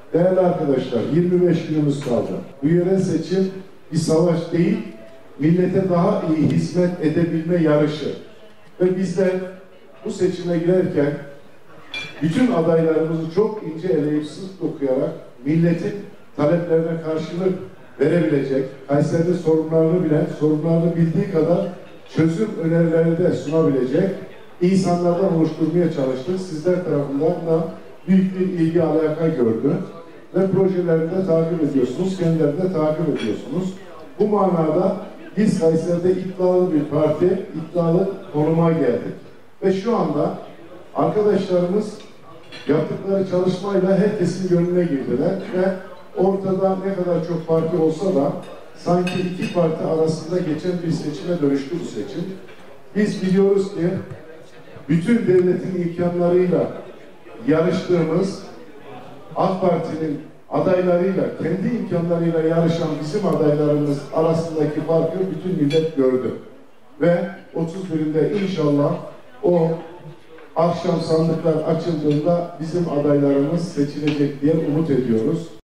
Değerli arkadaşlar, 25 günümüz kaldı. Bu yerel seçim bir savaş değil, millete daha iyi hizmet edebilme yarışı. Ve bizler bu seçime girerken bütün adaylarımızı çok ince eleyip sık dokuyarak milletin taleplerine karşılık verebilecek, Kayseri'de sorunlarını bilen, sorunlarını bildiği kadar çözüm önerilerini de sunabilecek insanlardan oluşturmaya çalıştık. Sizler tarafından da büyük bir ilgi alaka gördü ve projelerini de takip ediyorsunuz, kendilerini de takip ediyorsunuz. Bu manada biz Kayseri'de iddialı bir parti, iddialı konuma geldik. Ve şu anda arkadaşlarımız yaptıkları çalışmayla herkesin gönlüne girdiler ve ortada ne kadar çok parti olsa da sanki iki parti arasında geçen bir seçime dönüştü bu seçim. Biz biliyoruz ki bütün devletin imkanlarıyla yarıştığımız AK Parti'nin adaylarıyla, kendi imkanlarıyla yarışan bizim adaylarımız arasındaki farkı bütün millet gördü. Ve 31'inde inşallah o akşam sandıklar açıldığında bizim adaylarımız seçilecek diye umut ediyoruz.